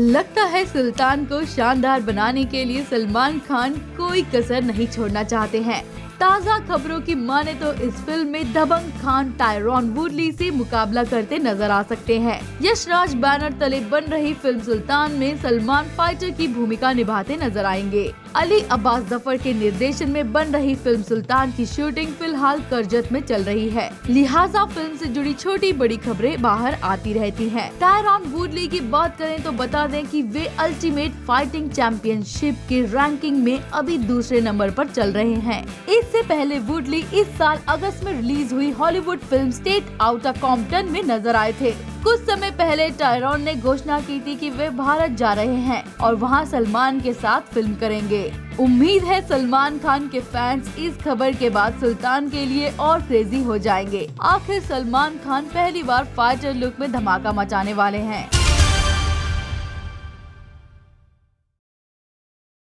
लगता है सुल्तान को शानदार बनाने के लिए सलमान खान कोई कसर नहीं छोड़ना चाहते हैं। ताज़ा खबरों की माने तो इस फिल्म में दबंग खान टायरॉन वुडली से मुकाबला करते नजर आ सकते हैं। यश राज बैनर तले बन रही फिल्म सुल्तान में सलमान फाइटर की भूमिका निभाते नजर आएंगे। अली अब्बास जफर के निर्देशन में बन रही फिल्म सुल्तान की शूटिंग फिलहाल करजत में चल रही है, लिहाजा फिल्म से जुड़ी छोटी बड़ी खबरें बाहर आती रहती हैं। टायरॉन वुडली की बात करें तो बता दें कि वे अल्टीमेट फाइटिंग चैंपियनशिप की रैंकिंग में अभी दूसरे नंबर पर चल रहे हैं। इससे पहले वुडली इस साल अगस्त में रिलीज हुई Hollywood film Straight Outta Compton में नजर आए थे। कुछ समय पहले टायरॉन ने घोषणा की थी कि वे भारत जा रहे हैं और वहां सलमान के साथ फिल्म करेंगे। उम्मीद है सलमान खान के फैंस इस खबर के बाद सुल्तान के लिए और क्रेजी हो जाएंगे। आखिर सलमान खान पहली बार फाइटर लुक में धमाका मचाने वाले हैं।